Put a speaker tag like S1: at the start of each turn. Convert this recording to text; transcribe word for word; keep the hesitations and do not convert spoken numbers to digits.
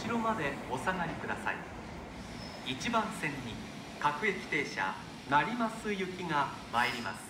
S1: ろまでお下がりください。いちばん線に各駅停車成増行きが参ります。